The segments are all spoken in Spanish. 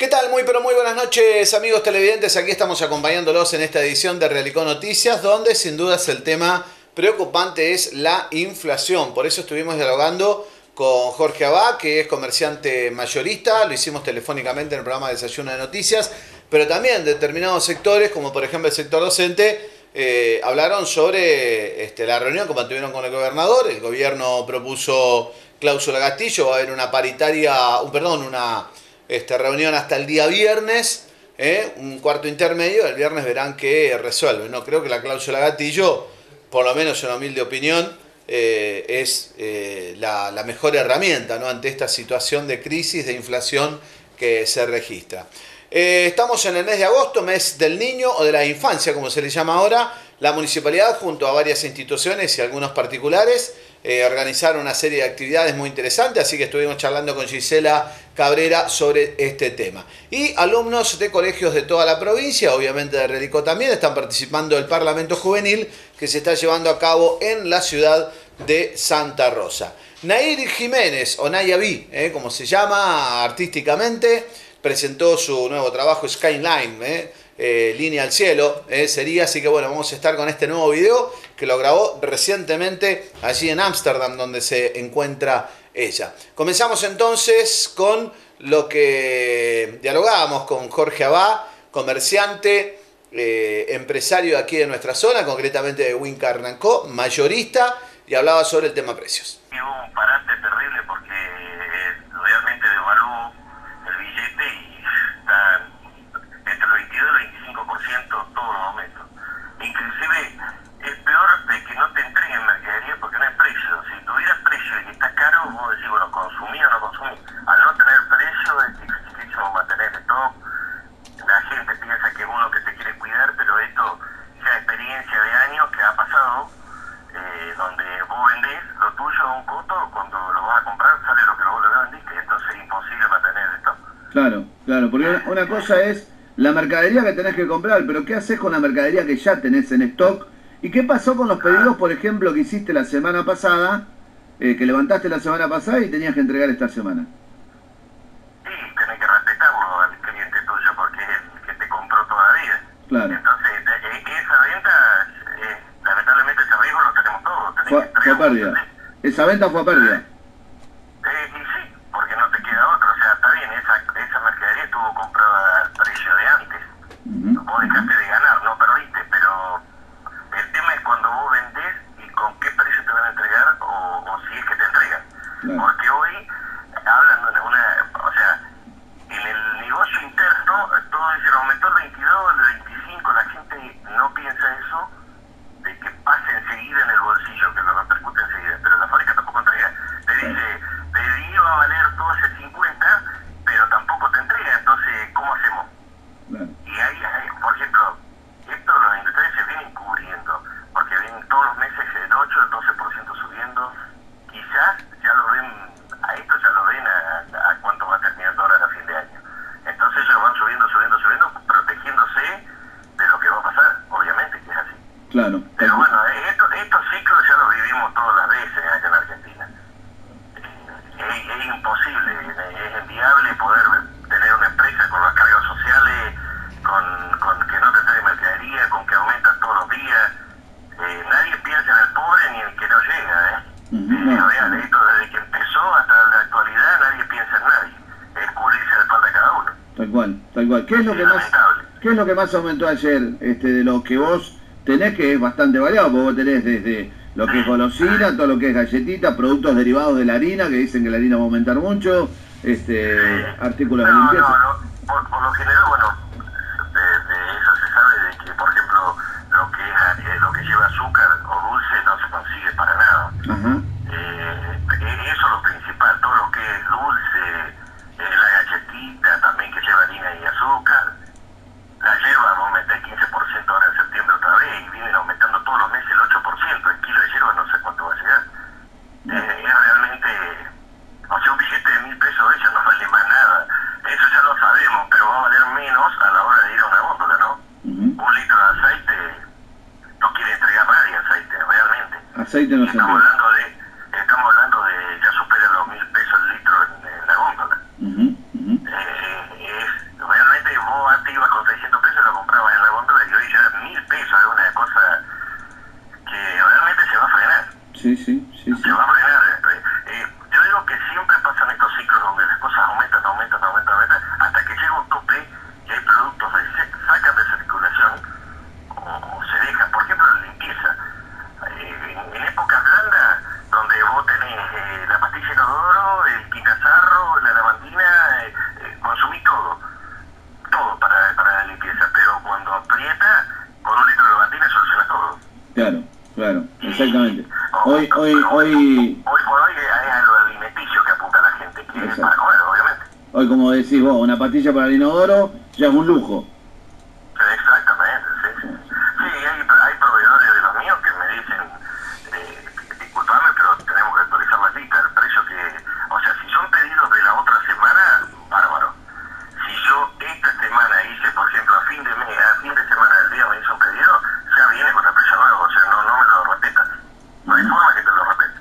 ¿Qué tal? Muy pero muy buenas noches, amigos televidentes. Aquí estamos acompañándolos en esta edición de Realicó Noticias, donde sin dudas el tema preocupante es la inflación. Por eso estuvimos dialogando con Jorge Abá, que es comerciante mayorista. Lo hicimos telefónicamente en el programa Desayuno de Noticias, pero también determinados sectores, como por ejemplo el sector docente, hablaron sobre la reunión que mantuvieron con el gobernador. El gobierno propuso cláusula gatillo, va a haber una paritaria, una reunión hasta el día viernes, un cuarto intermedio. El viernes verán qué resuelve. No creo que la cláusula gatillo, por lo menos en una humilde opinión, es la mejor herramienta, ¿no?, ante esta situación de crisis, de inflación que se registra. Estamos en el mes de agosto, mes del niño o de la infancia, como se le llama ahora. La municipalidad, junto a varias instituciones y algunos particulares, organizaron una serie de actividades muy interesantes, así que estuvimos charlando con Gisela Cabrera sobre este tema. Y alumnos de colegios de toda la provincia, obviamente de Realicó también, están participando del Parlamento Juvenil que se está llevando a cabo en la ciudad de Santa Rosa. Nair Jiménez, o Nayaví, como se llama artísticamente, presentó su nuevo trabajo Skyline, Línea al Cielo, sería. Así que bueno, vamos a estar con este nuevo video que lo grabó recientemente allí en Ámsterdam, donde se encuentra ella. Comenzamos entonces con lo que dialogábamos con Jorge Abá, comerciante, empresario de aquí de nuestra zona, concretamente de Wincarnancó, mayorista, y hablaba sobre el tema precios. Hubo un parate terrible porque realmente devaluó el billete y está entre el 22 y el 25% todos los aumentos. Inclusive es peor de que no te entreguen mercadería porque no hay precio. Si tuvieras precio y está caro, vos decís, bueno, consumí o no consumí. Al no tener precio es dificilísimo mantener stock. La gente piensa que es uno que te quiere cuidar, pero esto ya es experiencia de años que ha pasado, donde vos vendés lo tuyo a un costo, cuando lo vas a comprar sale lo que vos lo vendiste, entonces es imposible mantener stock. Claro, claro, porque una cosa es la mercadería que tenés que comprar, pero ¿qué haces con la mercadería que ya tenés en stock? ¿Y qué pasó con los pedidos, por ejemplo, que hiciste la semana pasada, que levantaste la semana pasada y tenías que entregar esta semana? Sí, tenés que respetarlo al cliente tuyo porque es el que te compró todavía. Claro. Entonces, esa venta, lamentablemente ese riesgo lo tenemos todos. Fue a pérdida. Esa venta fue a pérdida. Y sí, porque no te queda otro. O sea, está bien, esa mercadería estuvo comprada al precio de antes. Vos dejaste de ganar, no perdiste, pero el tema es cuando vos vendés y con qué precio te van a entregar o si es que te entregan. Claro. Porque hoy hablan de o sea, en el negocio interno todo dice, aumentó el 22, el 25, la gente no piensa eso, de que pase enseguida en el bolsillo, que lo repercute enseguida, pero la fábrica tampoco entrega. Te dice, pedí va a valer todo ese 50, pero tampoco te entrega, entonces, ¿cómo hacemos? Claro. Y ahí, por ejemplo, esto los industriales se vienen cubriendo, porque vienen todos los meses el 8, el 12% subiendo, quizás ya lo ven, a esto ya lo ven a cuánto va terminando ahora a fin de año. Entonces ellos van subiendo, protegiéndose de lo que va a pasar, obviamente que es así. Claro. Pero bueno, estos ciclos ya los vivimos todas las veces acá en Argentina. Es imposible, es inviable poder tener una empresa con las cargas sociales, con que no te trae mercadería, con que aumentan todos los días. Nadie piensa en el pobre ni en el que no llega, Es real, esto desde que empezó hasta la actualidad nadie piensa en nadie. Es cubrirse la espalda de cada uno. Tal cual, tal cual. ¿Qué es lo que más aumentó ayer, de lo que vos tenés, que es bastante variado? Porque vos tenés desde lo que es golosina, todo lo que es galletita, productos derivados de la harina, que dicen que la harina va a aumentar mucho, artículos de limpieza. Por lo general, bueno, de eso se sabe, de que, por ejemplo, lo que lleva azúcar o dulce no se consigue para nada. Ajá. Eso es lo principal, todo lo que es dulce, la galletita también que lleva harina y azúcar, la lleva va a aumentar el 15% ahora en septiembre otra vez y vienen aumentando todos los meses el 8%, el kilo de hierba no sé cuánto va a llegar. Es realmente, o sea, un billete de 1.000 pesos de ellos no vale más nada, eso ya lo sabemos, pero va a valer menos a la hora de ir a una góndola, ¿no? Un litro de aceite no quiere entregar nadie aceite, realmente. Aceite no se estamos hablando de ya supera los 1.000 pesos el litro en la góndola. Es Hoy por hoy es lo alimenticio que apunta la gente, que es para comer, obviamente. Hoy, como decís vos, una pastilla para el inodoro ya es un lujo. Exactamente, sí. Sí, hay proveedores de los míos que me dicen, disculpame, pero tenemos que actualizar la lista, el precio que... O sea, si son pedidos de la otra semana, bárbaro. Si yo esta semana hice, por ejemplo, a fin de semana del día me hice un pedido, ya viene con el precio nuevo, o sea, no me lo respetan. No hay forma que te lo respeten.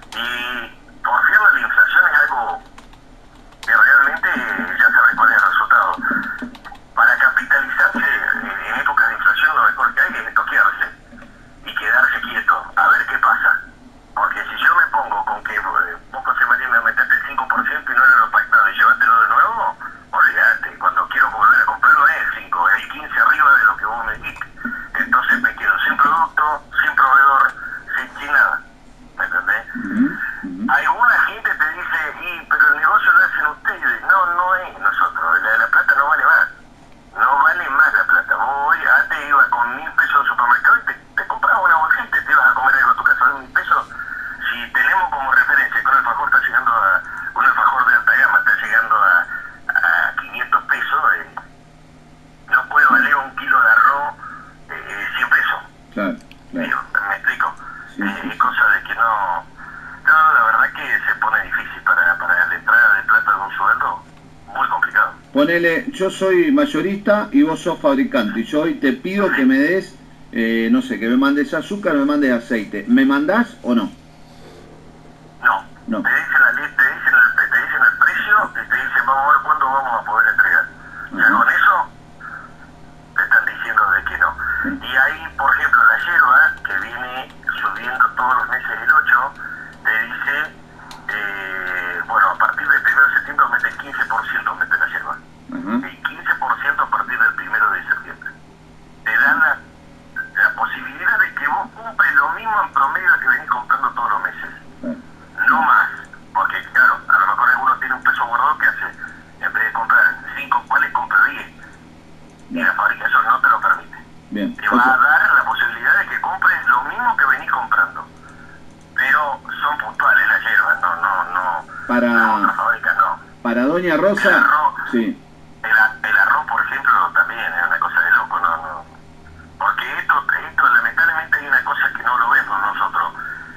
Y por cierto, la inflación es algo que realmente ya sabes cuál es el resultado. Para capitalizarse en épocas de inflación, lo mejor que hay es estoquearse y quedarse quieto, a ver qué pasa. Porque si yo me pongo con que poco se me aumentaste el 5% y no era lo pactado y llevártelo de nuevo, olvídate, cuando quiero volver a comprarlo es el 5, es el 15 arriba de lo que vos me dijiste. Entonces me quedo sin producto, sin proveedor, sin nada. ¿Me entendés? Alguna gente te dice, pero el negocio lo hacen ustedes. No es nosotros, la plata no vale más. No vale más la plata. Vos hoy antes ibas con 1.000 pesos al supermercado y te comprabas una bolsita y te ibas a comer algo a tu casa de 1.000 pesos. Si tenemos como referencia que un alfajor está llegando un alfajor de alta gama está llegando a 500 pesos, no puede valer un kilo de arroz 100 pesos. Claro. Digo, ¿me explico? Sí. Es cosa de que no, la verdad que se pone difícil para la entrada de plata de un sueldo, muy complicado. Ponele, yo soy mayorista y vos sos fabricante, y yo hoy te pido que me des, no sé, que me mandes azúcar, me mandes aceite. ¿Me mandás o no? No. Te dicen la lista, te dicen el precio y te dicen vamos a ver cuándo vamos a poder entregar. O sea, con eso te están diciendo de que no. Y ahí, por ejemplo, la yerba, que viene subiendo todos los meses el 8, te dice, bueno, a partir del 1 de septiembre aumenta el 15%, aumenta la yerba. El 15% a partir del 1 de septiembre. Te dan la posibilidad de que vos cumples lo mismo en promedio que venís comprando todos los meses. No más, porque claro, a lo mejor alguno tiene un peso guardado que hace, en vez de comprar 5 pales, compra 10. Y la fábrica eso no te lo permite. Bien. Te va a dar la posibilidad de que compres lo mismo que venís comprando. Pero son puntuales las hierbas, no. Para otra fábrica no. Para Doña Rosa, el arroz, sí. El arroz, por ejemplo, también es una cosa de loco, no. Porque esto lamentablemente hay una cosa que no lo vemos nosotros.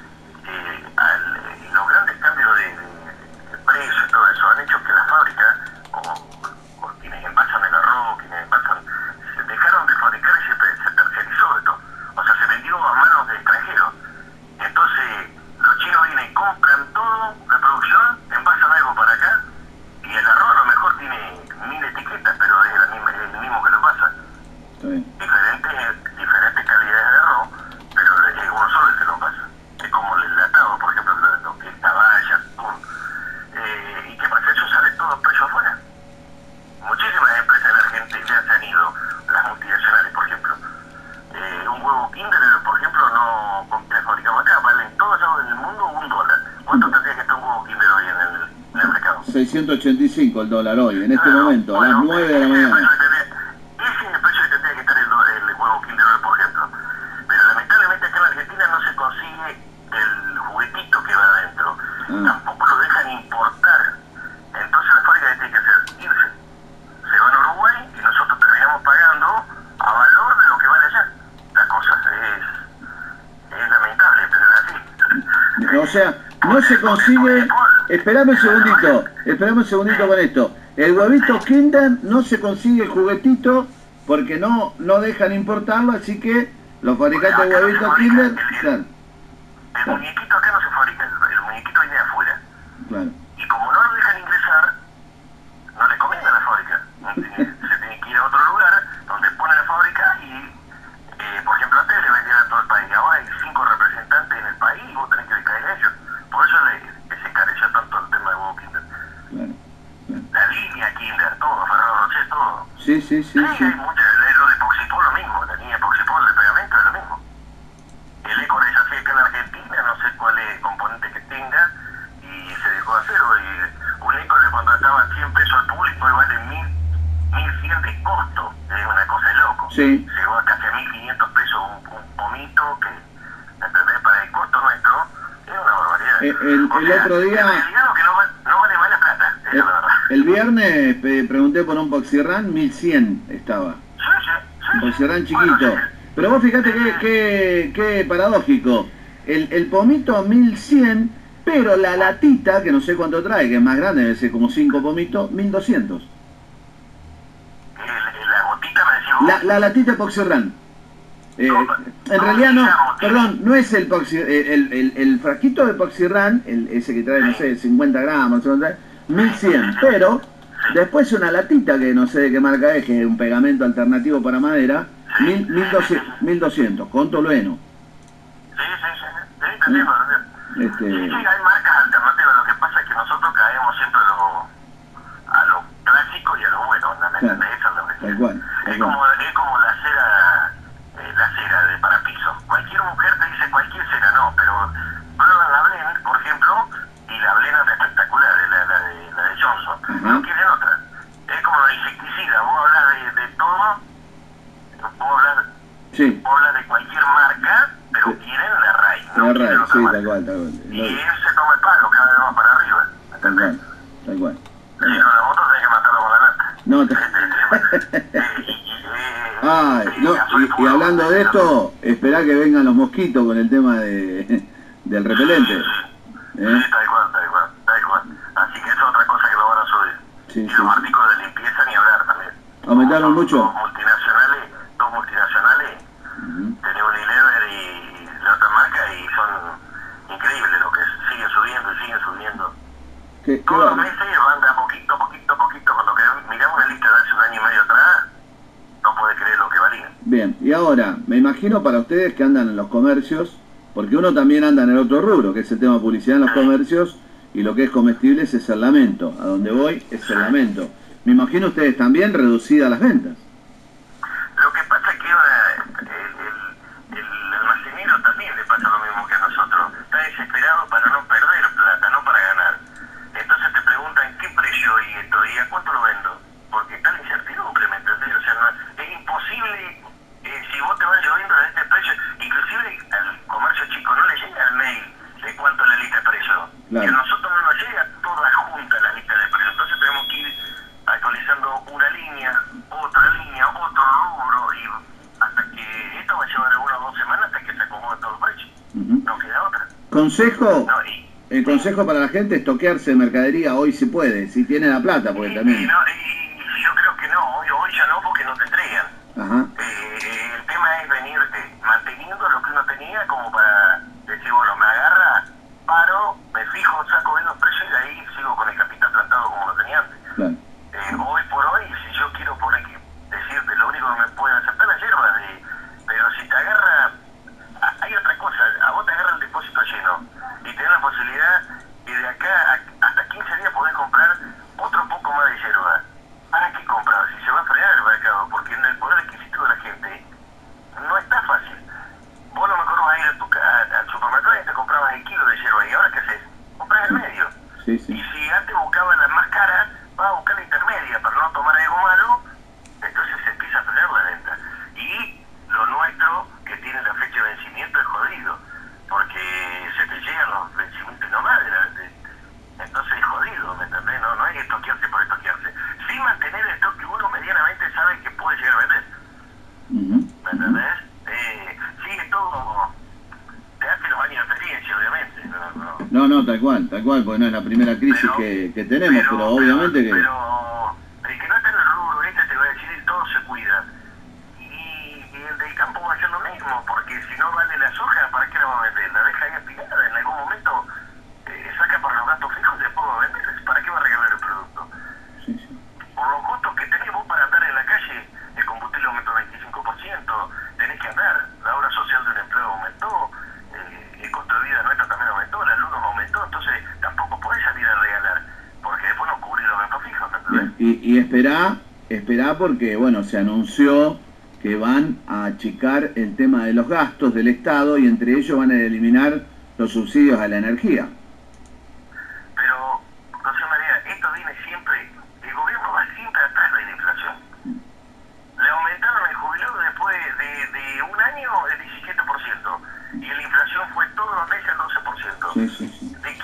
Los grandes cambios de precio y todo eso han hecho que las fábricas, o quienes envasan el arroz, quienes envasan, se dejaron de fabricar y se tercerizó esto. O sea, se vendió a manos de extranjeros. Entonces, los chinos vienen, compran todo, la producción, envasan algo para acá, y el arroz a lo mejor tiene 1000 etiquetas, pero es el mismo que lo pasa. Diferentes calidades de arroz, pero es uno solo el que lo pasa. Es como el enlatado, por ejemplo, lo que es taballa, atún. ¿Y qué pasa? Eso sale todo a precio afuera. Muchísimas empresas en Argentina se han ido, las multinacionales, por ejemplo. Un huevo Kinder, por ejemplo, no que fabricamos acá, vale en todos lados del mundo $1. ¿Cuánto tendría que estar un huevo Kinder hoy en el mercado? 685 el dólar hoy, en este momento, bueno, a las 9 de la mañana. Ese es el precio que tendría que estar el huevo Kinder hoy, por ejemplo. Pero lamentablemente acá en Argentina no se consigue el juguetito que va adentro. Tampoco lo dejan importar. Entonces la fábrica tiene que hacer irse. Se van a Uruguay y nosotros terminamos pagando a valor de lo que vale allá. La cosa es lamentable, pero es así. O sea, no se consigue... Esperame un segundito con esto. El huevito Kinder no se consigue el juguetito porque no dejan importarlo, así que los fabricantes de huevitos Kinder... Claro. El muñequito acá no se fabrica, el muñequito viene de afuera. Claro. Y como no lo dejan ingresar, no le conviene a la fábrica. Se tiene que ir a otro lugar donde pone la fábrica y, por ejemplo, antes le vendían a todo el país. Ahora hay 5 representantes en el país y vos tenés que caer a ellos. Por eso se encareció tanto el tema de huevo Kinder. Claro. La línea Kinder, todo, Ferrero Rocher, todo. Sí. Hay muchas, lo de Poxipol lo mismo, la línea Poxipol de pegamento es lo mismo. El Eco de Yacé acá en Argentina, no sé cuál es el componente que tenga, y se dejó de hacer. Y un Eco de cuando estaba a 100 pesos al público y vale 1.100 de costo, es una cosa de loco. Sí. Llegó a casi a 1.500 pesos un pomito que, ¿entendés? Para el costo nuestro, El otro día... En realidad lo que no vale más la plata, esa es la verdad. El viernes pregunté por un Poxirrán, 1100 estaba. Un Poxirrán chiquito. Bueno, Pero vos fíjate qué paradójico. El pomito 1100, pero la latita, que no sé cuánto trae, que es más grande, debe ser como 5 pomitos, 1200. La gotita me decís vos. La latita Poxirrán. En realidad no, perdón, no es el frasquito de Poxirrán, ese que trae, no sé, 50 gramos, 1100, pero después una latita que no sé de qué marca es, que es un pegamento alternativo para madera, 1200, con tolueno. Sí, hay marcas alternativas, lo que pasa es que nosotros caemos siempre a lo clásico y a lo bueno, ¿me entendés? Esa es la verdad. Es como la cera de parapiso. Cualquier mujer te dice cualquier cera, no, pero prueban la Blend, por ejemplo, y la Blend es espectacular, la de Johnson. No quieren otra. Es como la insecticida, vos hablas de todo, vos hablas de cualquier marca, pero quieren la Ray. La Ray, sí, tal cual. Y él se toma el palo cada vez más para arriba. Tal cual. Si no, la moto tenés que matarlo con la lata. Y hablando de esto, esperá que vengan los mosquitos con el tema del repelente. Sí, tal cual. Así que es otra cosa que lo van a subir. Y los artículos de limpieza ni hablar también. ¿Aumentaron mucho? Dos multinacionales, tenés Unilever y la otra marca, y son increíbles lo que siguen subiendo. Todos los meses van de a poquito. Cuando miramos una lista de hace un año y medio atrás, no podés creer lo que valían. Bien, y ahora, me imagino para ustedes que andan en los comercios, porque uno también anda en el otro rubro, que es el tema de publicidad en los comercios, y lo que es comestibles es el lamento. A donde voy es el lamento. Me imagino ustedes también reducidas las ventas. Lo que pasa es que el almacenero también le pasa lo mismo que a nosotros. Está desesperado para no perder plata, no para ganar. Entonces te preguntan qué precio y esto, y a cuánto lo vendo. Porque está la incertidumbre, ¿me entendés? O sea, es imposible, si vos te vas lloviendo de este precio, inclusive al comercio chico no le llega el mail de cuánto es la lista de precios. Claro. Que a nosotros no nos llega toda junta la lista de precios. Entonces tenemos que ir actualizando una línea, otro rubro, y hasta que esto va a llevar 1 o 2 semanas hasta que se acomode todo el precio. No queda otra. El consejo para la gente es toquearse de mercadería hoy si puede, si tiene la plata, porque también... Y yo creo que no, hoy ya no, porque no te entregan. El tema es venir manteniendo lo que uno tenía como para decir, bueno, me agarra, paro, me fijo, saco bien los precios y de ahí sigo con el capital plantado como lo tenía antes. Claro. Hoy por hoy, si yo quiero decirte, lo único que me puede aceptar la hierba, pero si te agarra, hay otra cosa, a vos te agarra el depósito lleno y te da la posibilidad que de acá hasta 15 días podés comprar otro poco más de hierba. ¿Para qué comprar? Si se va a frenar el mercado, porque en el poder adquisitivo de la gente no está fácil. Vos a lo mejor vas a ir al supermercado y te comprabas el kilo de hierba, y ahora ¿qué haces? Compras el medio. Sí. Y si antes buscabas la más cara, vas a buscar la intermedia para no tomar algo malo, entonces se empieza a frenar la venta. Y lo nuestro, que tiene la fecha de vencimiento, es jodido, porque se te llegan los vencimientos nomás, entonces es jodido, ¿me entendés? No hay que estoquearse por estoquearse. Sí mantener el stock que uno medianamente sabe que puede llegar a vender. ¿Me entendés? Sí, es todo... Te hace los años de experiencia, obviamente. No, tal cual, porque no es la primera crisis que tenemos, pero obviamente que... Pero el que no está en el rubro te va a decir, todo se cuida. Y el del campo va a hacer lo mismo, porque si no vale la soja, ¿para qué la va a vender? La deja ahí aspirada, en algún momento saca para los gastos fijos y después va a vender. ¿Para qué va a regalar el producto? Por los costos que tenés vos para andar en la calle, el combustible aumentó 25%, tenés que andar, la obra social de un empleo aumentó, el costo de vida nuestro también aumentó, la luz aumentó, entonces tampoco podés salir a regalar, porque después no cubrís los gastos fijos, ¿entendés? Y esperá porque, bueno, se anunció que van a achicar el tema de los gastos del Estado y entre ellos van a eliminar los subsidios a la energía. Pero, José María, esto viene siempre, el gobierno va siempre atrás de la inflación. Le aumentaron el jubilado después de un año el 17%, y la inflación fue todos los meses el 12%. Sí. ¿De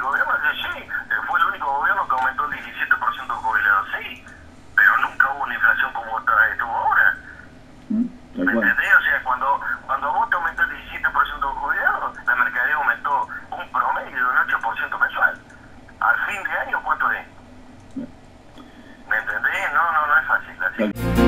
gobierno sí, fue el único gobierno que aumentó el 17% de jubilados, sí, pero nunca hubo una inflación como estuvo ahora. ¿Me entendés? O sea, cuando vos te aumentó el 17% de jubilados, la mercadería aumentó un promedio de un 8% mensual. Al fin de año, ¿cuánto es? ¿Me entendés? No es fácil así.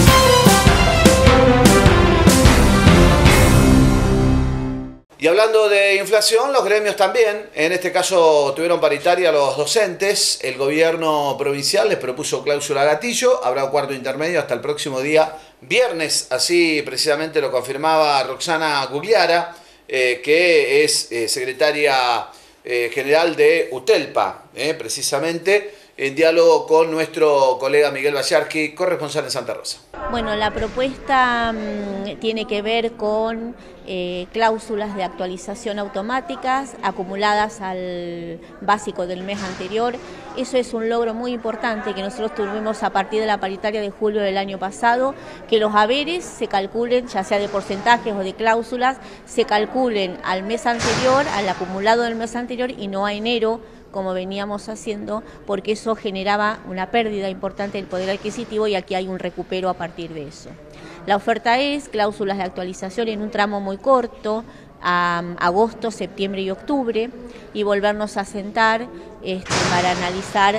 Y hablando de inflación, los gremios también, en este caso tuvieron paritaria los docentes, el gobierno provincial les propuso cláusula gatillo, habrá un cuarto intermedio hasta el próximo día viernes, así precisamente lo confirmaba Roxana Gugliara, que es secretaria general de UTELPA, precisamente en diálogo con nuestro colega Miguel Bayarski, corresponsal en Santa Rosa. Bueno, la propuesta tiene que ver con cláusulas de actualización automáticas acumuladas al básico del mes anterior. Eso es un logro muy importante que nosotros tuvimos a partir de la paritaria de julio del año pasado, que los haberes se calculen, ya sea de porcentajes o de cláusulas, se calculen al mes anterior, al acumulado del mes anterior y no a enero, como veníamos haciendo, porque eso generaba una pérdida importante del poder adquisitivo y aquí hay un recupero a partir de eso. La oferta es cláusulas de actualización en un tramo muy corto, a agosto, septiembre y octubre, y volvernos a sentar para analizar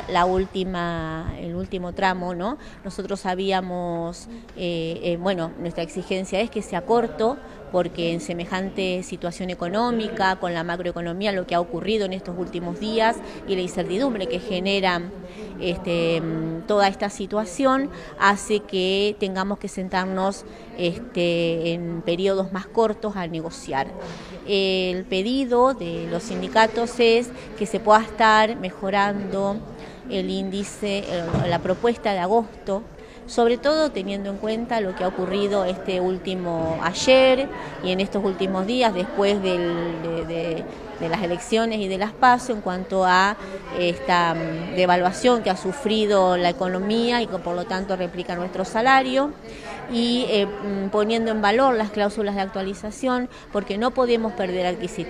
el último tramo, ¿no? Nosotros habíamos, nuestra exigencia es que sea corto, porque en semejante situación económica, con la macroeconomía, lo que ha ocurrido en estos últimos días y la incertidumbre que genera toda esta situación, hace que tengamos que sentarnos en periodos más cortos a negociar. El pedido de los sindicatos es que se pueda estar mejorando el índice, la propuesta de agosto, sobre todo teniendo en cuenta lo que ha ocurrido ayer y en estos últimos días después de las elecciones y de las PASO en cuanto a esta devaluación que ha sufrido la economía y que por lo tanto replica nuestro salario, y poniendo en valor las cláusulas de actualización, porque no podemos perder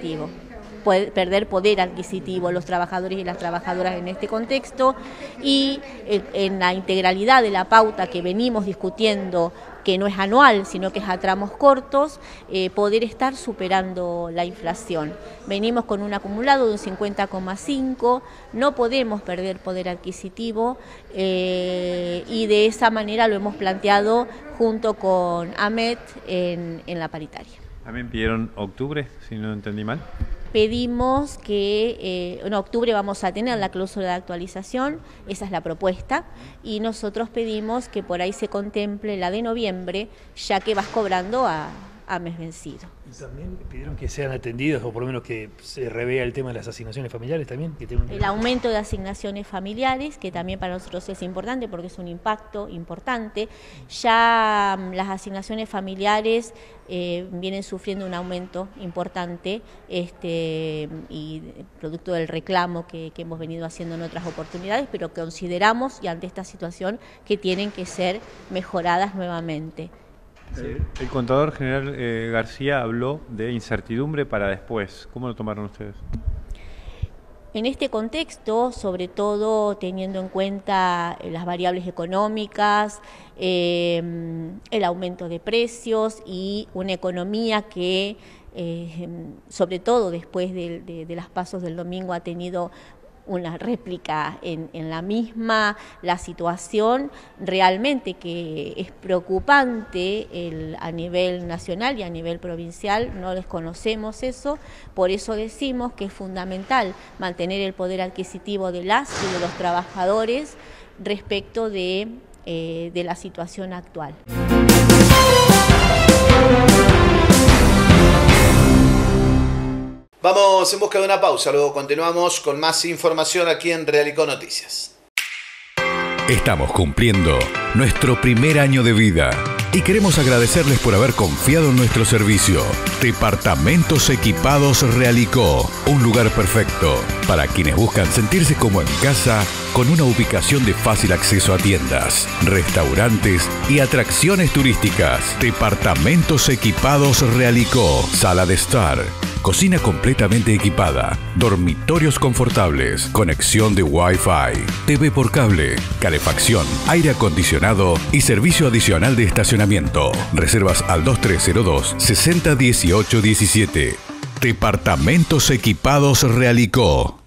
poder adquisitivo los trabajadores y las trabajadoras en este contexto, y en la integralidad de la pauta que venimos discutiendo, que no es anual, sino que es a tramos cortos, poder estar superando la inflación. Venimos con un acumulado de un 50,5, no podemos perder poder adquisitivo, y de esa manera lo hemos planteado junto con AMET en la paritaria. ¿También pidieron octubre, si no entendí mal? Pedimos que en octubre vamos a tener la cláusula de actualización, esa es la propuesta, y nosotros pedimos que por ahí se contemple la de noviembre, ya que vas cobrando a mes vencido. ¿Y también pidieron que sean atendidos, o por lo menos que se revea el tema de las asignaciones familiares también? El aumento de asignaciones familiares, que también para nosotros es importante porque es un impacto importante. Ya las asignaciones familiares vienen sufriendo un aumento importante y producto del reclamo que hemos venido haciendo en otras oportunidades, pero que consideramos, y ante esta situación, que tienen que ser mejoradas nuevamente. Sí. El contador general García habló de incertidumbre para después. ¿Cómo lo tomaron ustedes? En este contexto, sobre todo teniendo en cuenta las variables económicas, el aumento de precios y una economía que, sobre todo después de las PASO del domingo, ha tenido una réplica en la misma, la situación realmente que es preocupante a nivel nacional y a nivel provincial, no desconocemos eso, por eso decimos que es fundamental mantener el poder adquisitivo de las y de los trabajadores respecto de la situación actual. Vamos en busca de una pausa, luego continuamos con más información aquí en Realicó Noticias. Estamos cumpliendo nuestro primer año de vida y queremos agradecerles por haber confiado en nuestro servicio. Departamentos Equipados Realicó, un lugar perfecto para quienes buscan sentirse como en casa, con una ubicación de fácil acceso a tiendas, restaurantes y atracciones turísticas. Departamentos Equipados Realicó, sala de estar, cocina completamente equipada, dormitorios confortables, conexión de Wi-Fi, TV por cable, calefacción, aire acondicionado y servicio adicional de estacionamiento. Reservas al 2302 60 18 17. Departamentos Equipados Realicó.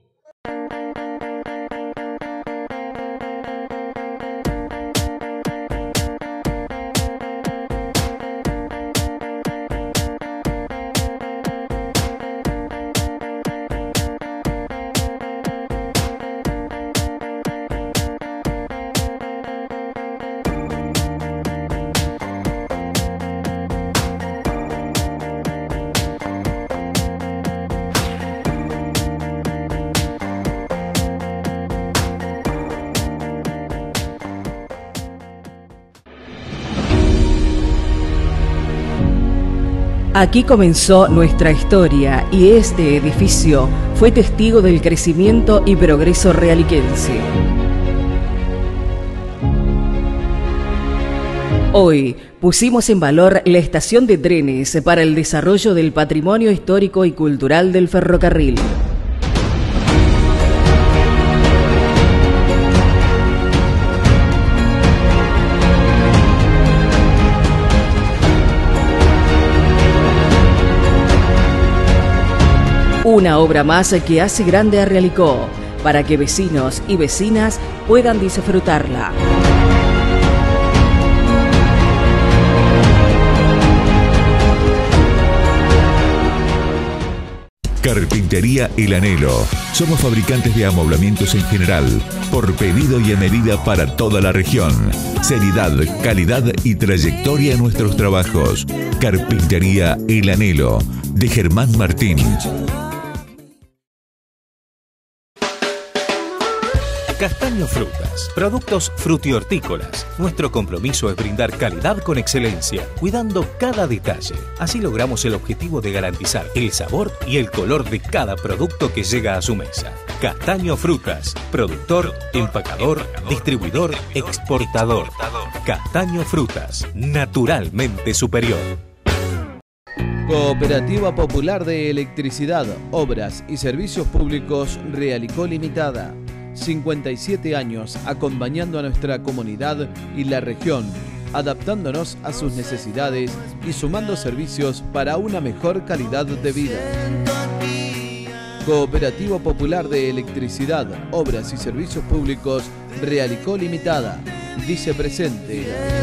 Aquí comenzó nuestra historia y este edificio fue testigo del crecimiento y progreso realiquense. Hoy pusimos en valor la estación de trenes para el desarrollo del patrimonio histórico y cultural del ferrocarril. Una obra más que hace grande a Realicó, para que vecinos y vecinas puedan disfrutarla. Carpintería El Anhelo. Somos fabricantes de amoblamientos en general, por pedido y a medida para toda la región. Seriedad, calidad y trayectoria en nuestros trabajos. Carpintería El Anhelo, de Germán Martín. Castaño Frutas, productos frutihortícolas. Nuestro compromiso es brindar calidad con excelencia, cuidando cada detalle. Así logramos el objetivo de garantizar el sabor y el color de cada producto que llega a su mesa. Castaño Frutas, productor, empacador, distribuidor, exportador. Castaño Frutas, naturalmente superior. Cooperativa Popular de Electricidad, Obras y Servicios Públicos Realicó Limitada. 57 años acompañando a nuestra comunidad y la región, adaptándonos a sus necesidades y sumando servicios para una mejor calidad de vida. Cooperativa Popular de Electricidad, Obras y Servicios Públicos Realicó Limitada. Dice presente.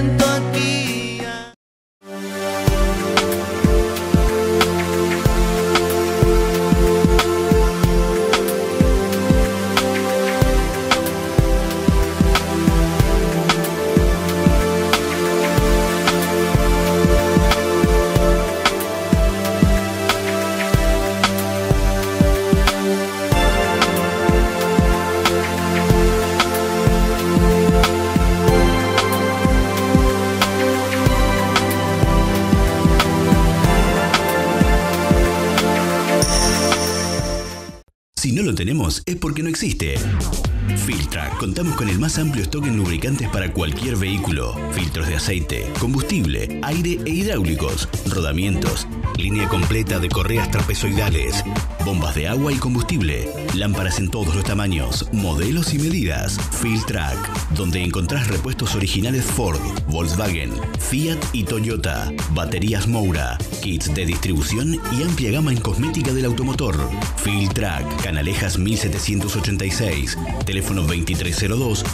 Si no lo tenemos es porque no existe. Filtrac. Contamos con el más amplio stock en lubricantes para cualquier vehículo. Filtros de aceite, combustible, aire e hidráulicos, rodamientos, línea completa de correas trapezoidales, bombas de agua y combustible, lámparas en todos los tamaños, modelos y medidas. Filtrac, donde encontrás repuestos originales Ford, Volkswagen, Fiat y Toyota, baterías Moura, kits de distribución y amplia gama en cosmética del automotor. Filtrac, Canalejas 1786, teléfono 2302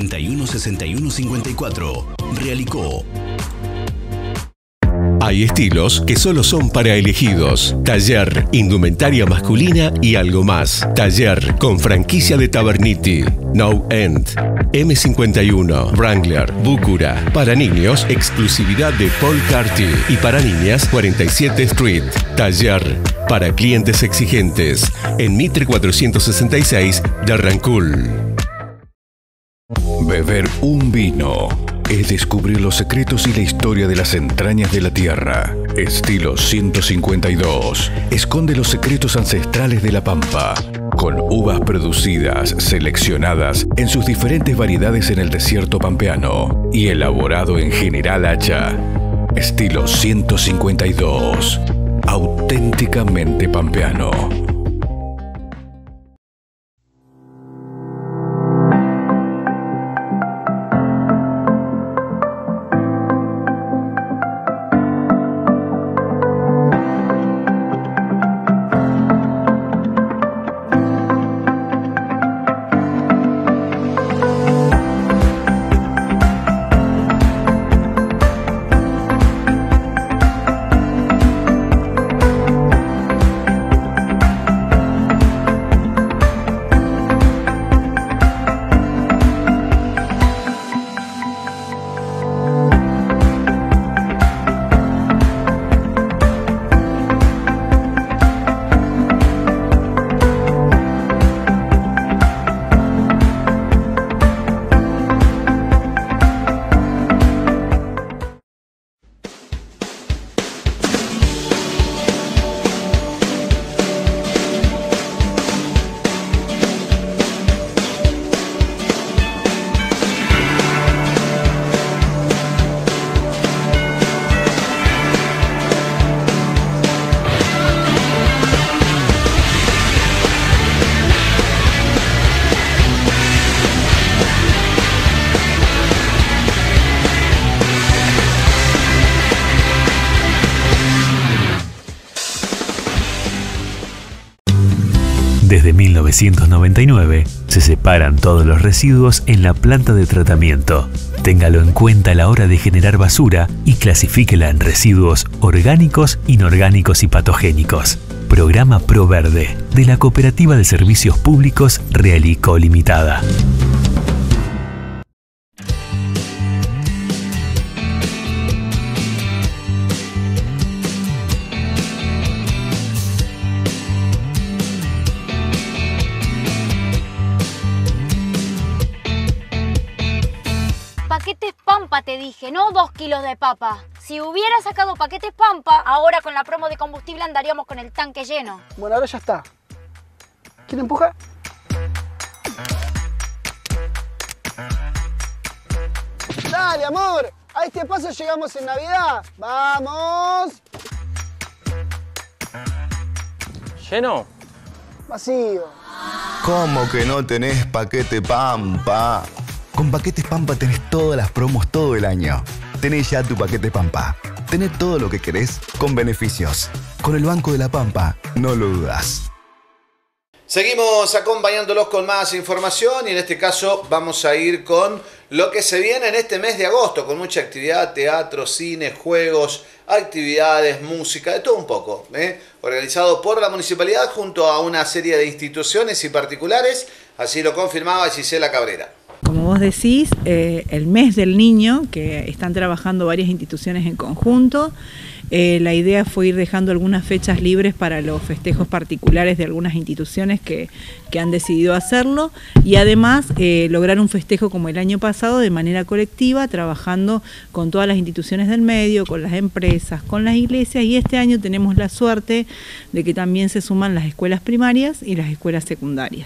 816154. Realicó. Hay estilos que solo son para elegidos. Taller, indumentaria masculina y algo más. Taller con franquicia de Taverniti, No End, M51, Wrangler, Bucura. Para niños, exclusividad de Paul Carty. Y para niñas, 47 Street. Taller para clientes exigentes. En Mitre 466 de Rancul. Beber un vino es descubrir los secretos y la historia de las entrañas de la tierra. Estilo 152. Esconde los secretos ancestrales de la Pampa. Con uvas producidas, seleccionadas en sus diferentes variedades en el desierto pampeano y elaborado en General Hacha. Estilo 152. Auténticamente pampeano. Desde 1999 se separan todos los residuos en la planta de tratamiento. Téngalo en cuenta a la hora de generar basura y clasifíquela en residuos orgánicos, inorgánicos y patogénicos. Programa ProVerde de la Cooperativa de Servicios Públicos Realico Limitada. Paquetes Pampa te dije, no 2 kilos de papa. Si hubiera sacado paquetes Pampa, ahora con la promo de combustible andaríamos con el tanque lleno. Bueno, ahora ya está. ¿Quién empuja? Dale, amor. A este paso llegamos en Navidad. ¡Vamos! ¿Lleno? Vacío. ¿Cómo que no tenés paquete Pampa? Con Paquetes Pampa tenés todas las promos todo el año. Tenés ya tu paquete Pampa. Tenés todo lo que querés con beneficios. Con el Banco de la Pampa, no lo dudas. Seguimos acompañándolos con más información y en este caso vamos a ir con lo que se viene en este mes de agosto, con mucha actividad, teatro, cine, juegos, actividades, música, de todo un poco, organizado por la municipalidad junto a una serie de instituciones y particulares, así lo confirmaba Gisela Cabrera. Como vos decís, el mes del niño, que están trabajando varias instituciones en conjunto, la idea fue ir dejando algunas fechas libres para los festejos particulares de algunas instituciones que han decidido hacerlo y además lograr un festejo como el año pasado de manera colectiva, trabajando con todas las instituciones del medio, con las empresas, con las iglesias, y este año tenemos la suerte de que también se suman las escuelas primarias y las escuelas secundarias.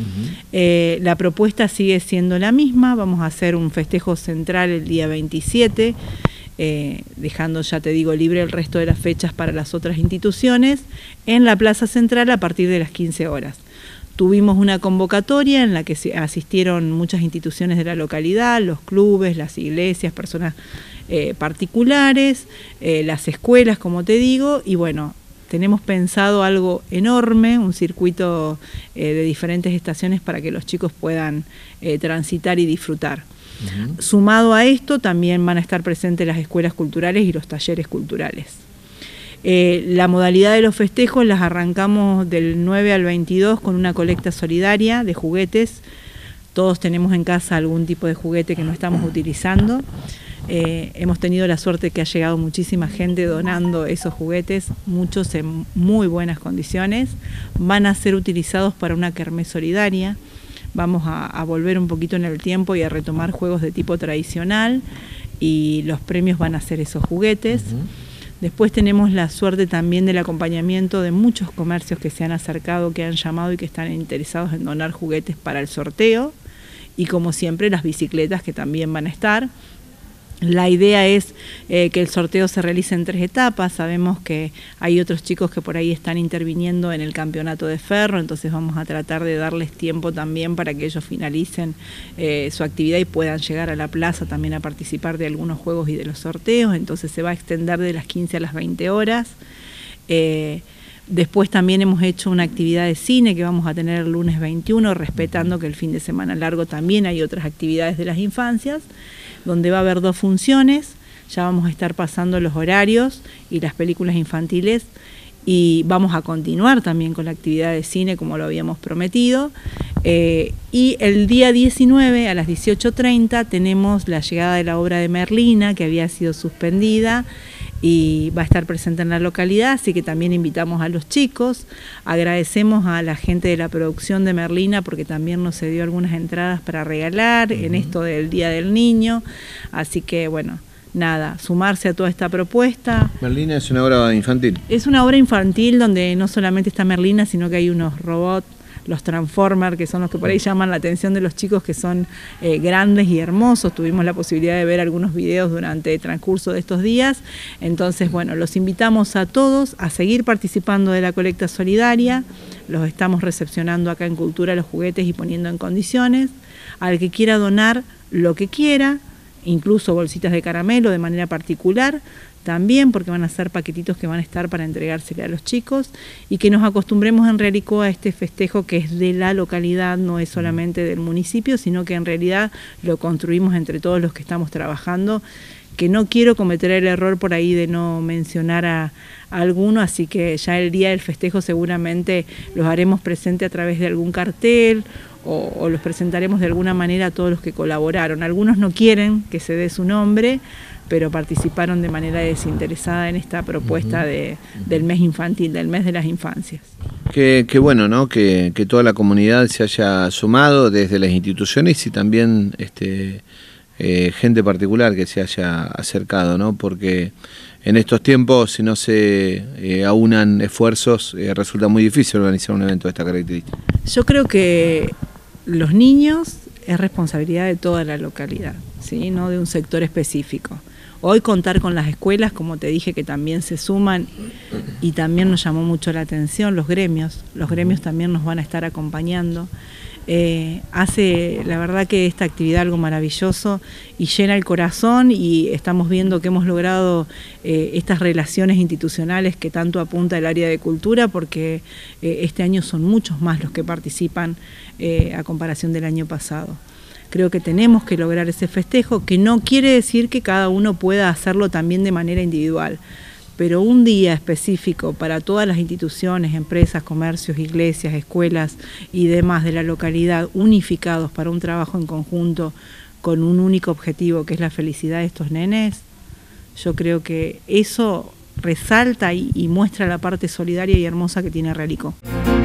La propuesta sigue siendo la misma. Vamos a hacer un festejo central el día 27, dejando, ya te digo, libre el resto de las fechas para las otras instituciones, en la Plaza Central a partir de las 15 horas. Tuvimos una convocatoria en la que asistieron muchas instituciones de la localidad, los clubes, las iglesias, personas particulares, las escuelas, como te digo, y bueno, tenemos pensado algo enorme, un circuito de diferentes estaciones para que los chicos puedan transitar y disfrutar. Sumado a esto, también van a estar presentes las escuelas culturales y los talleres culturales. La modalidad de los festejos las arrancamos del 9 al 22 con una colecta solidaria de juguetes. Todos tenemos en casa algún tipo de juguete que no estamos utilizando. Hemos tenido la suerte que ha llegado muchísima gente donando esos juguetes, muchos en muy buenas condiciones. Van a ser utilizados para una kermés solidaria. Vamos a volver un poquito en el tiempo y a retomar juegos de tipo tradicional, y los premios van a ser esos juguetes. Después tenemos la suerte también del acompañamiento de muchos comercios que se han acercado, que han llamado y que están interesados en donar juguetes para el sorteo, y como siempre las bicicletas que también van a estar. La idea es que el sorteo se realice en 3 etapas. Sabemos que hay otros chicos que por ahí están interviniendo en el campeonato de ferro, entonces vamos a tratar de darles tiempo también para que ellos finalicen su actividad y puedan llegar a la plaza también a participar de algunos juegos y de los sorteos. Entonces se va a extender de las 15 a las 20 horas. Después también hemos hecho una actividad de cine que vamos a tener el lunes 21, respetando que el fin de semana largo también hay otras actividades de las infancias, donde va a haber 2 funciones. Ya vamos a estar pasando los horarios y las películas infantiles y vamos a continuar también con la actividad de cine como lo habíamos prometido. Y el día 19 a las 18:30 tenemos la llegada de la obra de Merlina, que había sido suspendida y va a estar presente en la localidad, así que también invitamos a los chicos. Agradecemos a la gente de la producción de Merlina porque también nos cedió algunas entradas para regalar en esto del Día del Niño, así que bueno, nada, sumarse a toda esta propuesta. Merlina es una obra infantil. Es una obra infantil donde no solamente está Merlina, sino que hay unos robots, los Transformers, que son los que por ahí llaman la atención de los chicos, que son grandes y hermosos. Tuvimos la posibilidad de ver algunos videos durante el transcurso de estos días. Entonces, bueno, los invitamos a todos a seguir participando de la colecta solidaria. Los estamos recepcionando acá en Cultura los juguetes y poniendo en condiciones. Al que quiera donar lo que quiera, incluso bolsitas de caramelo de manera particular, también porque van a ser paquetitos que van a estar para entregársele a los chicos, y que nos acostumbremos en Realicó a este festejo que es de la localidad, no es solamente del municipio, sino que en realidad lo construimos entre todos los que estamos trabajando, que no quiero cometer el error por ahí de no mencionar a alguno, así que ya el día del festejo seguramente los haremos presente a través de algún cartel o los presentaremos de alguna manera a todos los que colaboraron. Algunos no quieren que se dé su nombre, pero participaron de manera desinteresada en esta propuesta del mes infantil, del mes de las infancias. Qué bueno, ¿no? Que toda la comunidad se haya sumado desde las instituciones y también gente particular que se haya acercado, ¿no? Porque en estos tiempos, si no se aunan esfuerzos, resulta muy difícil organizar un evento de esta característica. Yo creo que los niños es responsabilidad de toda la localidad, ¿sí? No de un sector específico. Hoy contar con las escuelas, como te dije, que también se suman, y también nos llamó mucho la atención los gremios también nos van a estar acompañando. Hace la verdad que esta actividad algo maravilloso y llena el corazón, y estamos viendo que hemos logrado estas relaciones institucionales que tanto apunta el área de cultura, porque este año son muchos más los que participan a comparación del año pasado. Creo que tenemos que lograr ese festejo, que no quiere decir que cada uno pueda hacerlo también de manera individual, pero un día específico para todas las instituciones, empresas, comercios, iglesias, escuelas y demás de la localidad, unificados para un trabajo en conjunto con un único objetivo, que es la felicidad de estos nenes. Yo creo que eso resalta y muestra la parte solidaria y hermosa que tiene Realicó.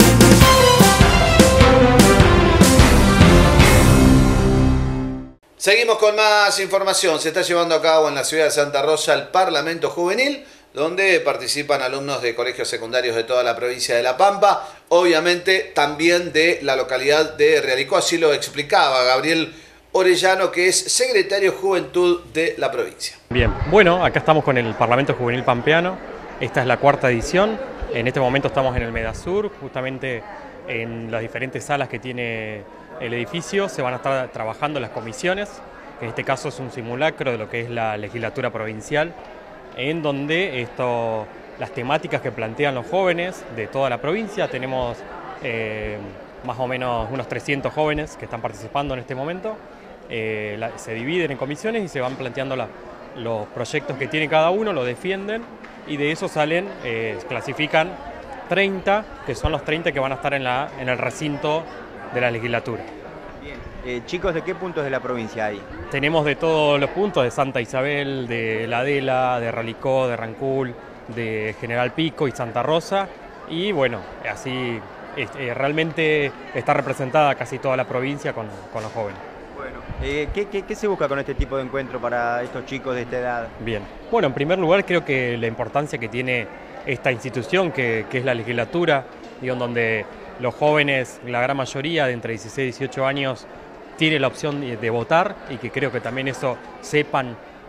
Seguimos con más información. Se está llevando a cabo en la ciudad de Santa Rosa el Parlamento Juvenil, donde participan alumnos de colegios secundarios de toda la provincia de La Pampa, obviamente también de la localidad de Realicó. Así lo explicaba Gabriel Orellano, que es secretario de Juventud de la provincia. Bien, bueno, acá estamos con el Parlamento Juvenil Pampeano. Esta es la 4ª edición. En este momento estamos en el Medasur, justamente en las diferentes salas que tiene el edificio. Se van a estar trabajando las comisiones, que en este caso es un simulacro de lo que es la legislatura provincial, en donde las temáticas que plantean los jóvenes de toda la provincia, tenemos más o menos unos 300 jóvenes que están participando en este momento, se dividen en comisiones y se van planteando los proyectos que tiene cada uno, lo defienden, y de eso salen, clasifican 30, que son los 30 que van a estar en el recinto de la legislatura. Bien. Chicos, ¿de qué puntos de la provincia hay? Tenemos de todos los puntos, de Santa Isabel, de La Adela, de Realicó, de Rancul, de General Pico y Santa Rosa, y bueno, así realmente está representada casi toda la provincia con los jóvenes. Bueno, ¿qué se busca con este tipo de encuentro para estos chicos de esta edad? Bien, bueno, en primer lugar creo que la importancia que tiene esta institución que es la legislatura, y donde los jóvenes, la gran mayoría de entre 16 y 18 años, tiene la opción de votar, y que creo que también eso sepan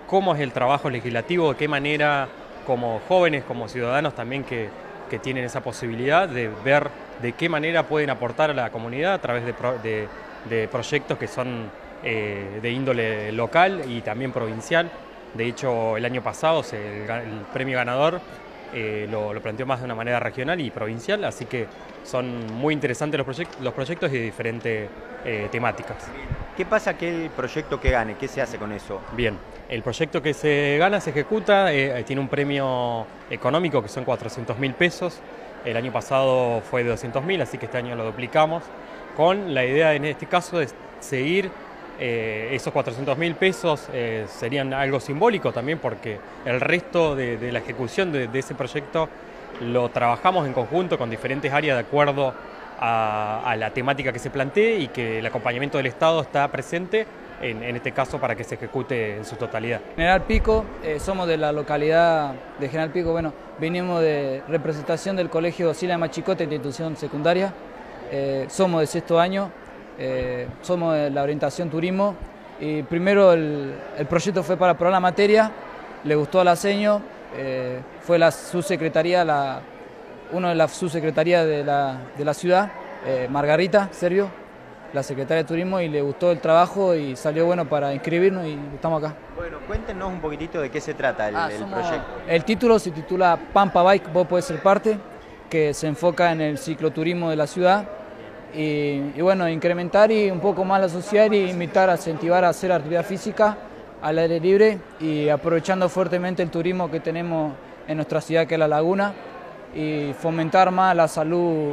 cómo es el trabajo legislativo, de qué manera como jóvenes, como ciudadanos también que tienen esa posibilidad de ver de qué manera pueden aportar a la comunidad a través de proyectos que son de índole local y también provincial. De hecho, el año pasado el premio ganador lo planteó más de una manera regional y provincial, así que son muy interesantes los proyectos y de diferentes temáticas. ¿Qué pasa aquel proyecto que gane? ¿Qué se hace con eso? Bien, el proyecto que se gana, se ejecuta, tiene un premio económico que son 400.000 pesos. El año pasado fue de 200.000, así que este año lo duplicamos, con la idea en este caso de seguir esos 400.000 pesos serían algo simbólico también, porque el resto de la ejecución de ese proyecto lo trabajamos en conjunto con diferentes áreas de acuerdo a la temática que se plantee y que el acompañamiento del Estado está presente en este caso para que se ejecute en su totalidad. General Pico, somos de la localidad de General Pico, bueno, venimos de representación del Colegio Sila Machicote, institución secundaria, somos de sexto año, somos de la orientación turismo y primero el proyecto fue para probar la materia, le gustó a la seño, fue la subsecretaría, una de las subsecretarías de la ciudad, Margarita Servio, la secretaria de Turismo, y le gustó el trabajo y salió bueno para inscribirnos y estamos acá. Bueno, cuéntenos un poquitito de qué se trata el proyecto. El título se titula Pampa Bike, vos podés ser parte, que se enfoca en el cicloturismo de la ciudad y bueno, incrementar y un poco más la sociedad y invitar a incentivar a hacer actividad física al aire libre y aprovechando fuertemente el turismo que tenemos en nuestra ciudad, que es La Laguna, y fomentar más la salud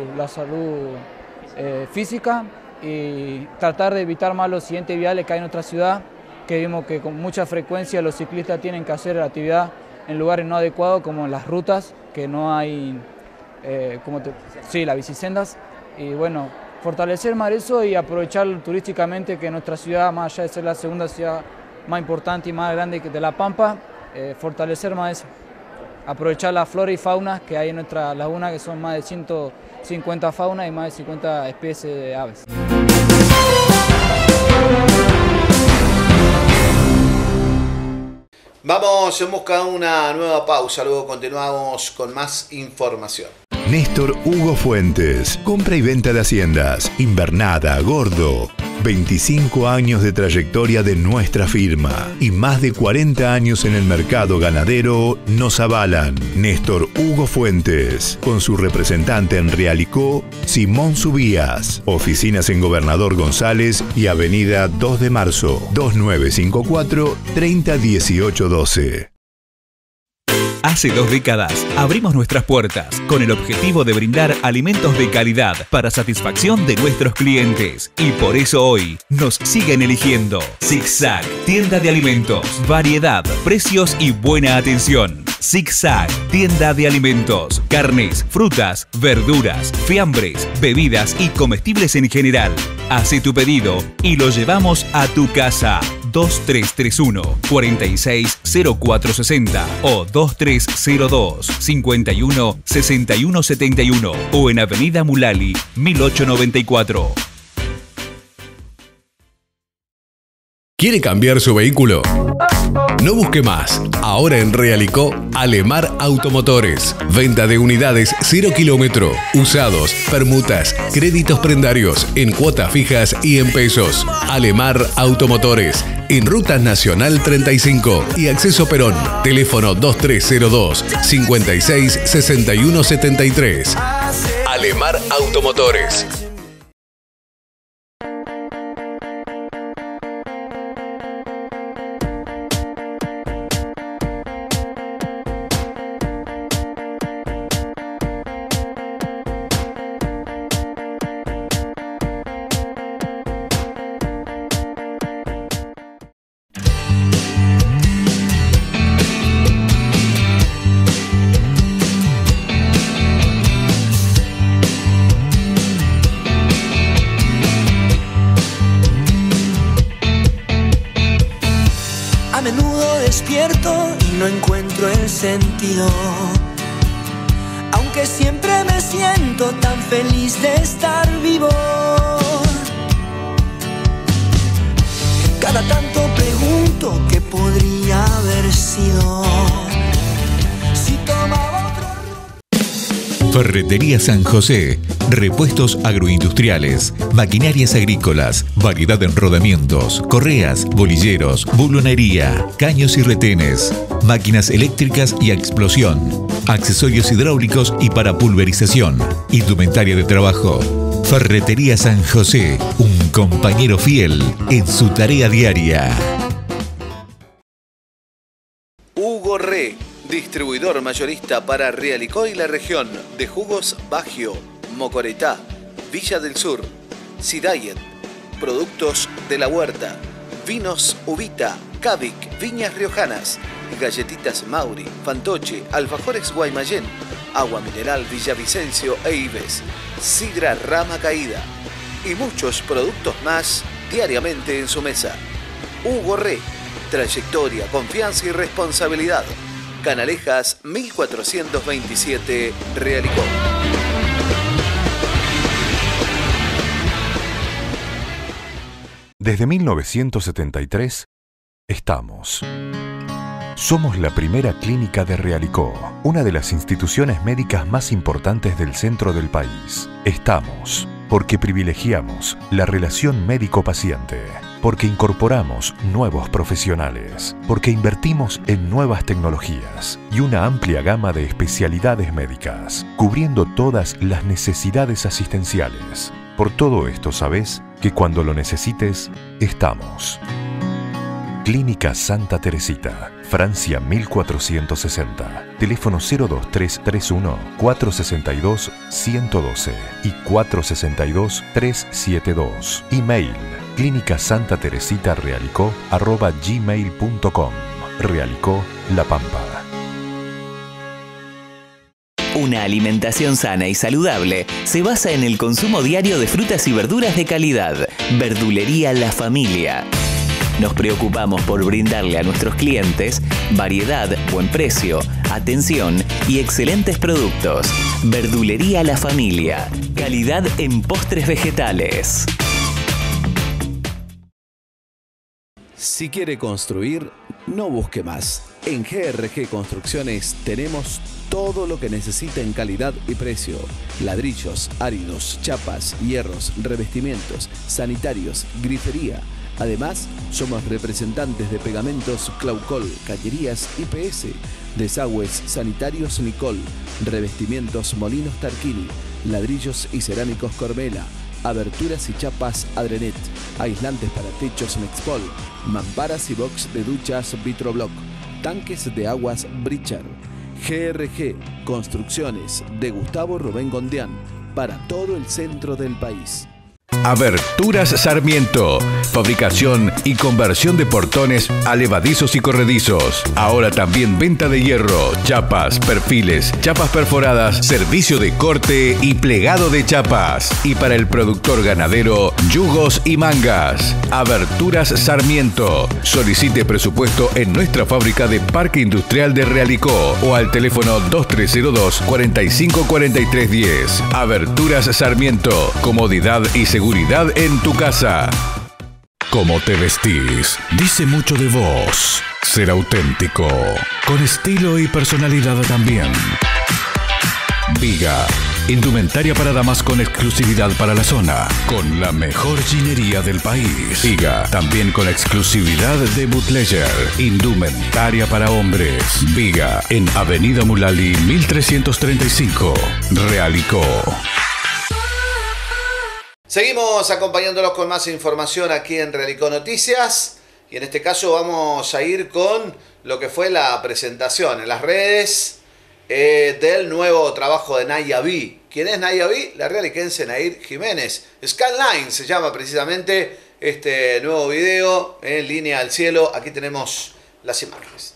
física y tratar de evitar más los accidentes viales que hay en nuestra ciudad, que vimos que con mucha frecuencia los ciclistas tienen que hacer actividad en lugares no adecuados como en las rutas, que no hay, las bicisendas, y bueno, fortalecer más eso y aprovechar turísticamente que nuestra ciudad, más allá de ser la segunda ciudad más importante y más grande de La Pampa, fortalecer más eso. Aprovechar la flora y fauna que hay en nuestra laguna, que son más de 150 faunas y más de 50 especies de aves. Vamos en busca de una nueva pausa, luego continuamos con más información. Néstor Hugo Fuentes, compra y venta de haciendas, Invernada, Gordo. 25 años de trayectoria de nuestra firma y más de 40 años en el mercado ganadero nos avalan. Néstor Hugo Fuentes, con su representante en Realicó, Simón Subías. Oficinas en Gobernador González y Avenida 2 de Marzo, 2954 301812. Hace 2 décadas abrimos nuestras puertas con el objetivo de brindar alimentos de calidad para satisfacción de nuestros clientes y por eso hoy nos siguen eligiendo. Zigzag, tienda de alimentos, variedad, precios y buena atención. Zigzag, tienda de alimentos, carnes, frutas, verduras, fiambres, bebidas y comestibles en general. Hace tu pedido y lo llevamos a tu casa. 2331 460460 o 2302 51 6171 o en Avenida Mulali 1894. ¿Quiere cambiar su vehículo? No busque más. Ahora en Realicó, Alemar Automotores. Venta de unidades 0 kilómetro, usados, permutas, créditos prendarios, en cuotas fijas y en pesos. Alemar Automotores. En Ruta Nacional 35 y Acceso Perón. Teléfono 2302 56 61 73. Alemar Automotores. No encuentro el sentido, aunque siempre me siento tan feliz de estar vivo. Cada tanto pregunto qué podría haber sido. Si tomaba Ferretería San José, repuestos agroindustriales, maquinarias agrícolas, variedad de enrodamientos, correas, bolilleros, bulonería, caños y retenes, máquinas eléctricas y a explosión, accesorios hidráulicos y para pulverización, indumentaria de trabajo. Ferretería San José, un compañero fiel en su tarea diaria. Hugo Re, distribuidor mayorista para Realicó y la región de jugos Bagio, Mocoretá, Villa del Sur, Sidayet, productos de la huerta, vinos Ubita, Cadic, viñas riojanas, galletitas Mauri, Fantoche, alfajores Guaymallén, agua mineral Villavicencio e Ives, sidra Rama Caída y muchos productos más diariamente en su mesa. Hugo Re, trayectoria, confianza y responsabilidad. Canalejas 1427, Realicó. Desde 1973 estamos. Somos la primera clínica de Realicó, una de las instituciones médicas más importantes del centro del país. Estamos porque privilegiamos la relación médico-paciente, porque incorporamos nuevos profesionales, porque invertimos en nuevas tecnologías y una amplia gama de especialidades médicas, cubriendo todas las necesidades asistenciales. Por todo esto sabés que cuando lo necesites, estamos. Clínica Santa Teresita, Francia 1460. Teléfono 02331 462 112 y 462 372. Email clinicasantateresita@gmail.com. Realicó La Pampa. Una alimentación sana y saludable se basa en el consumo diario de frutas y verduras de calidad. Verdulería La Familia. Nos preocupamos por brindarle a nuestros clientes variedad, buen precio, atención y excelentes productos. Verdulería La Familia. Calidad en postres vegetales. Si quiere construir, no busque más. En GRG Construcciones tenemos todo lo que necesita en calidad y precio. Ladrillos, áridos, chapas, hierros, revestimientos, sanitarios, grifería. Además, somos representantes de pegamentos Claucol, cañerías IPS, desagües sanitarios Nicol, revestimientos Molinos Tarquini, ladrillos y cerámicos Cormela, aberturas y chapas Adrenet, aislantes para techos Nexpol, mamparas y box de duchas Vitroblock, tanques de aguas Brichar. GRG Construcciones de Gustavo Rubén Gondián, para todo el centro del país. Aberturas Sarmiento, fabricación y conversión de portones a levadizos y corredizos. Ahora también venta de hierro, chapas, perfiles, chapas perforadas, servicio de corte y plegado de chapas. Y para el productor ganadero, yugos y mangas. Aberturas Sarmiento. Solicite presupuesto en nuestra fábrica de Parque Industrial de Realicó o al teléfono 2302 454310. Aberturas Sarmiento. Comodidad y seguridad en tu casa. Cómo te vestís dice mucho de vos. Ser auténtico, con estilo y personalidad también. Viga, indumentaria para damas con exclusividad para la zona, con la mejor ginería del país. Viga, también con exclusividad de bootlegger, indumentaria para hombres. Viga, en Avenida Mulali 1335, Realicó. Seguimos acompañándolos con más información aquí en Realicó Noticias y en este caso vamos a ir con lo que fue la presentación en las redes del nuevo trabajo de Naya B. ¿Quién es Naya B? La realiquense Nair Jiménez. Skyline se llama precisamente este nuevo video, en Línea al Cielo. Aquí tenemos las imágenes.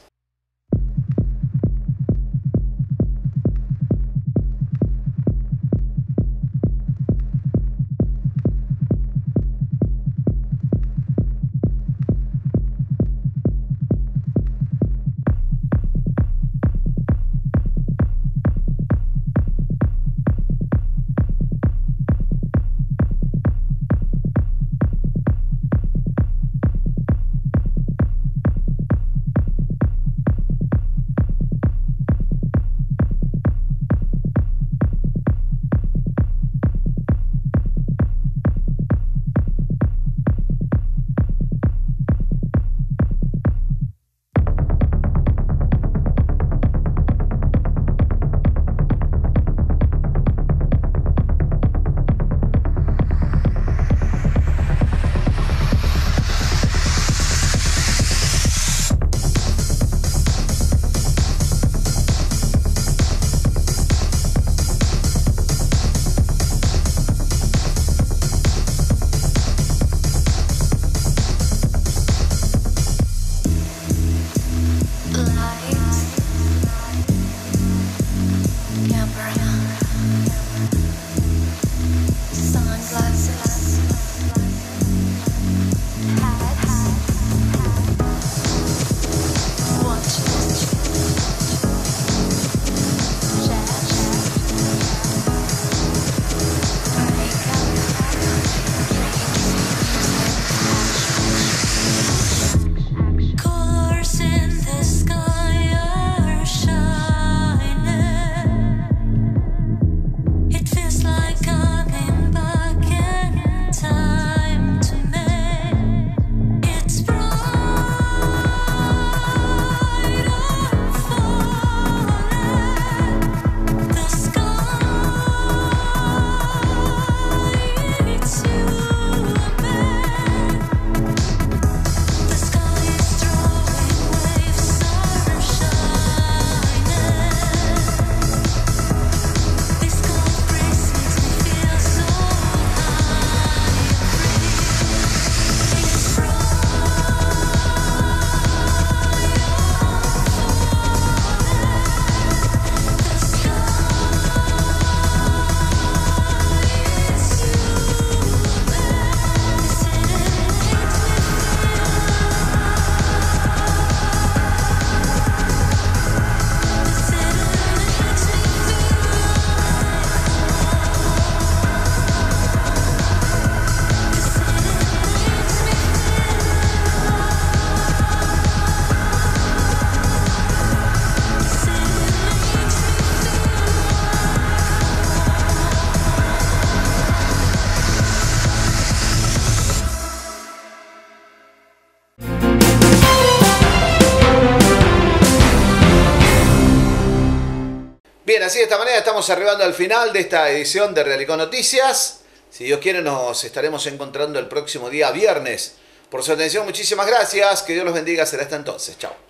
así de esta manera estamos arribando al final de esta edición de Realicó Noticias. Si Dios quiere, nos estaremos encontrando el próximo día viernes. Por su atención, muchísimas gracias. Que Dios los bendiga. Será hasta entonces. Chao.